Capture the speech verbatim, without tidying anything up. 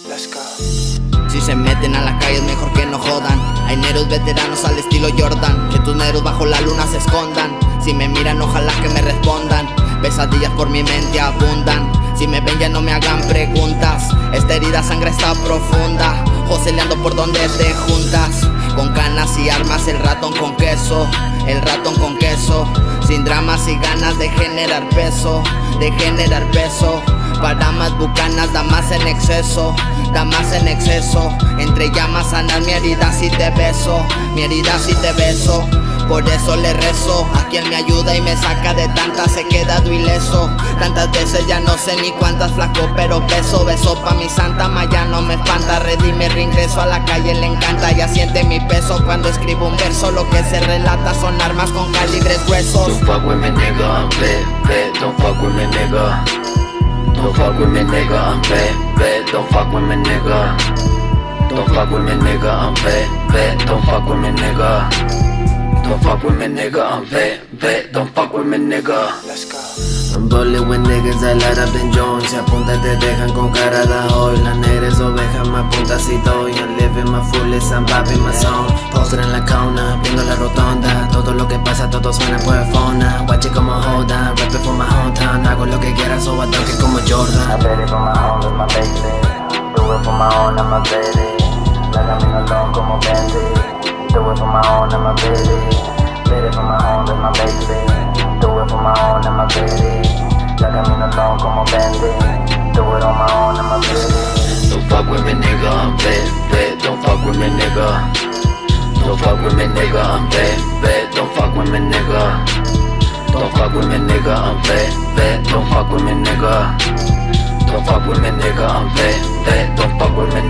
Let's go. Si se meten a la calle es mejor que no jodan. Hay neros veteranos al estilo Jordan, que tus neros bajo la luna se escondan. Si me miran ojalá que me respondan. Pesadillas por mi mente abundan. Si me ven ya no me hagan preguntas. Esta herida sangre está profunda. Joseleando por donde te juntas. Con canas y armas el ratón con queso. El ratón con queso. Sin dramas y ganas de generar peso. De generar peso. Para más bucanas, damas en exceso. Damas en exceso. Entre llamas sanar mi herida si te beso. Mi herida si te beso. Por eso le rezo a quien me ayuda y me saca de tantas, he quedado ileso. Tantas veces ya no sé ni cuántas, flaco pero peso. Beso pa' mi santa maya, no me espanta. Redime, reingreso a la calle, le encanta. Ya siente mi peso cuando escribo un verso. Lo que se relata son armas con calibres gruesos. Don't fuck with me nigga, I'm bad, bad. Don't fuck with me nigga. Don't fuck with me nigga, I'm bad, bad. Don't fuck with me nigga. Don't fuck with me nigga, I'm bad, bad. Don't fuck with me nigga. Don't fuck with me nigga, I'm bad, bad. Don't fuck with me nigga. Let's go. I'm bullet with niggas that light up in Jones. Se apunta y te dejan con cara de hoy. Las negras ovejas me apunta si doy. I'm living my fullest, I'm popping my song. Poster en la cona, viendo la rotonda. Todo lo que pasa, todo suena por fona. Watch it como joda, rap it for my hometown. Hago lo que quiera, so I dunk it como Jordan. I bet it for my own, that's my baby. Do it for my own, I'm a baby. La camino long como Bendy. Do it for my own, I'm a baby. Bet it for my own, that's my baby. Do it for my own, I'm a baby. La camino long como Bendy. Do it on my own, I'm a baby. Don't fuck with me nigga, I'm bad, bad. Don't fuck with me nigga. Don't fuck with me nigga, I'm bad, bad. Don't fuck with me nigga. Don't fuck with me nigga, I'm bad, bad. Don't fuck with me nigga. Don't fuck with me nigga, I'm bad, bad. Don't fuck with me nigga.